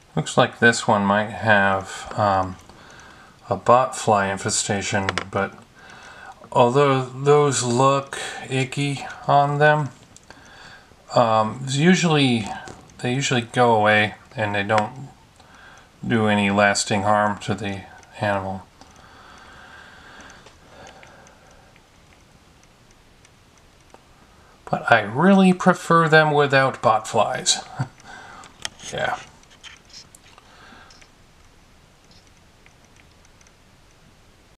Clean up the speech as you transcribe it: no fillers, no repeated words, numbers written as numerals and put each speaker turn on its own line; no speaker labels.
Looks like this one might have a botfly infestation, but although those look icky on them, they usually go away and they don't do any lasting harm to the animal. But I really prefer them without botflies. Yeah.